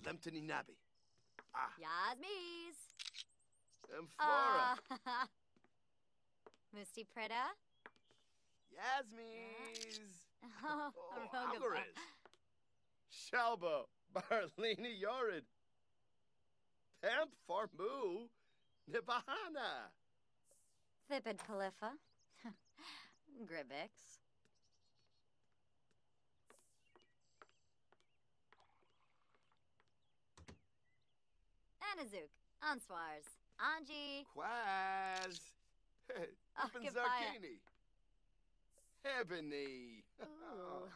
Lemtini Nabi. Yasmies. Amphora. Musti Preda. Yasmies. Oh, Alvarez. Shalbo. Barlini Yorid. Pamp Farmu. Nibahana. Thipid Palifa. Gribix. Anazuk. Answars. Anji. Quaz. Oh, Zarkini. Ebony. Ooh.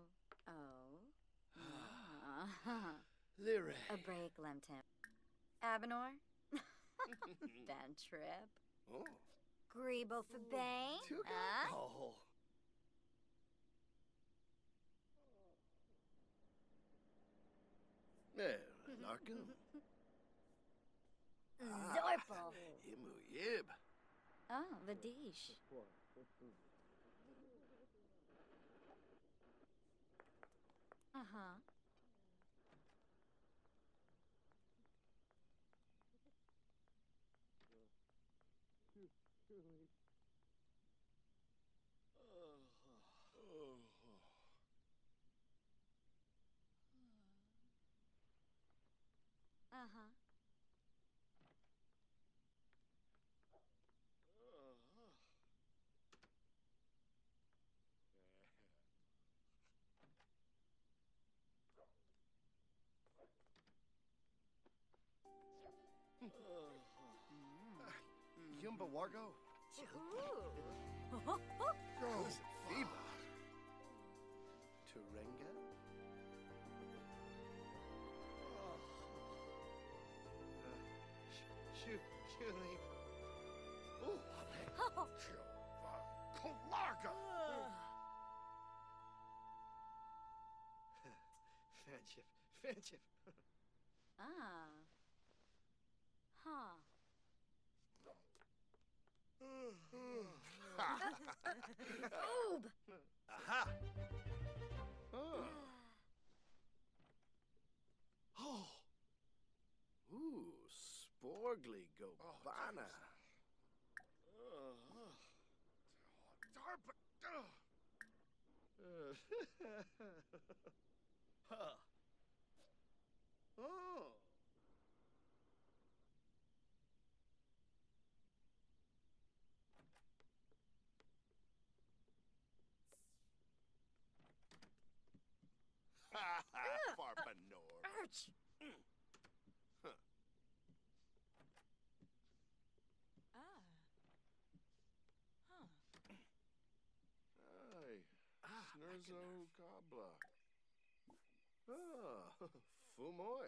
Oh. Lyre. A break, Lemtim. Abenor. Bad trip. Oh. Grebo for Bane. Oh. Larkin. Zorpal. Imu Yib. Oh, Vadish. Uh-huh. Uh-huh. Yumba Wargo. Ooh. Fiba. Turenga. Shooting. Oh. Kolarga. Fanchip. Ah. Huh. Oob. Aha. Oh. Ooh, Sporgly Gobana. Huh. Oh. Farpanor. Arch. Ay, Snurzo Gobla. Fumoy.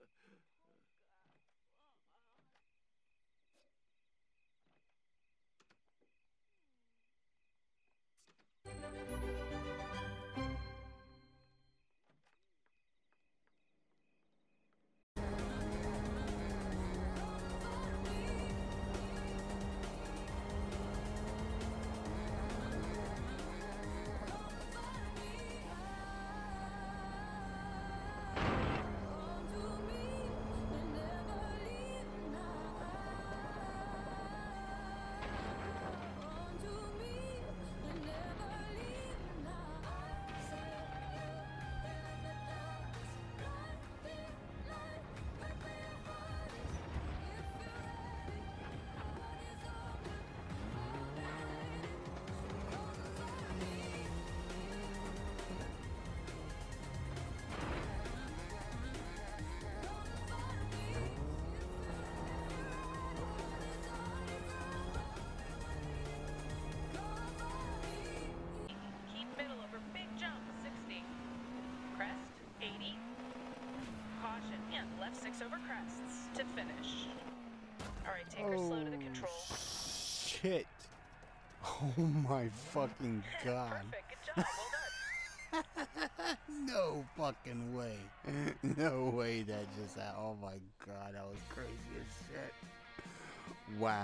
Keep middle over big jump, 60. Crest, 80. Caution, and left 6 over crests to finish. All right, take her slow to the control. Shit. Oh my fucking god. Perfect, good job, well done. No fucking way. No way that just happened. Oh my god, that was crazy as shit. Wow.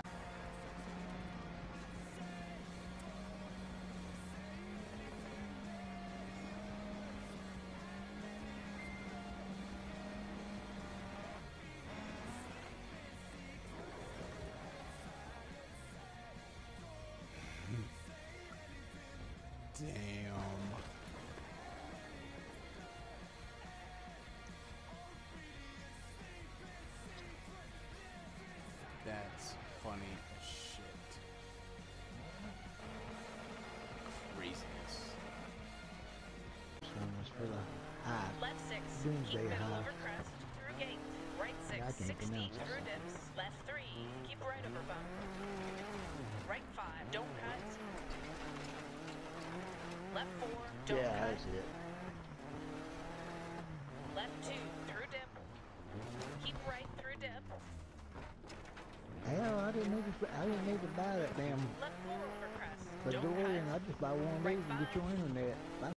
Damn. That's funny as shit. Craziness. So much for the high. Left 6, Doomsday keep middle high. over crest, through gate. Right 6, I can't 60, pronounce it. through dips. Left 3, keep right over bump. Right 5, don't cut. Left 4, don't Yeah, cut. that's it. Left 2, through dip. Keep right through dip. Hell, I didn't need to buy that damn Left 4 over crest, the don't DeLorean. I cut. just buy one of these and get your internet. I